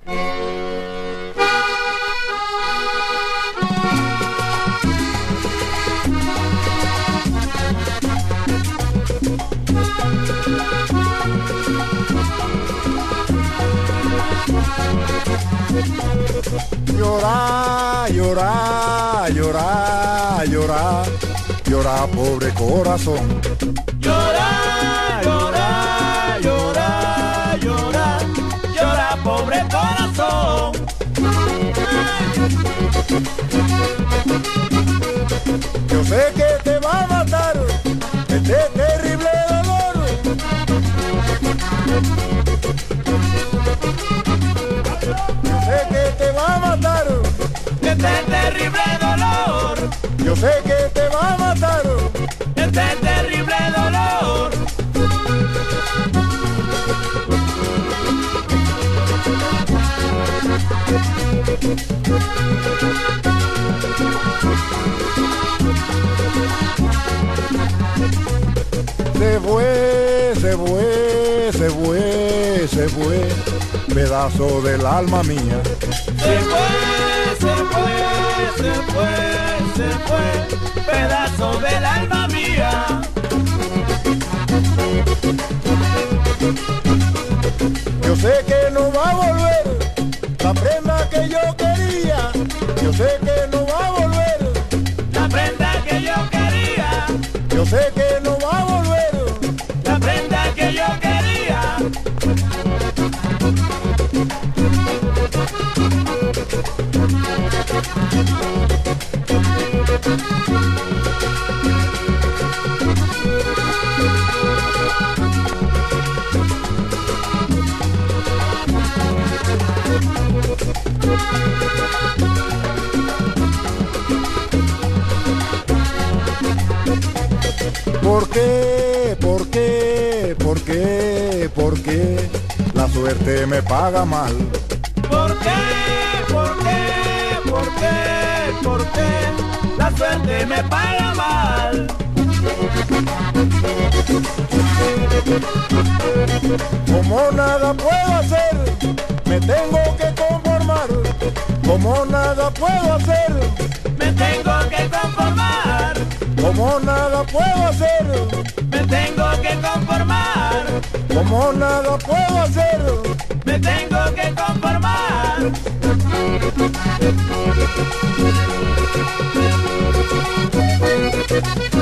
Llora, llora, llora, llora, llora, pobre corazón. Llora, llora, llora, llora, llora, pobre corazón. Yo sé que te va a matar este terrible dolor. Yo sé que te va a matar Este terrible dolor, yo sé que te va a matar este terrible dolor. Se fue, se fue, se fue, se fue, pedazo del alma mía. Se fue, se fue, se fue, se fue, pedazo del alma mía. Yo sé que no va a volver la prenda que yo quería. Yo sé que no va a volver La prenda que yo quería, yo sé que no va a volver. la prenda que yo quería. ¿Por qué? ¿Por qué? ¿Por qué? ¿Por qué? La suerte me paga mal. ¿Por qué? ¿Por qué? ¿Por qué? ¿Por qué? La suerte me paga mal. Como nada puedo hacer, me tengo que conformar. Como nada puedo hacer, Me tengo que conformar. como nada puedo hacer, Me tengo que conformar. como nada puedo hacer. Me tengo que conformar.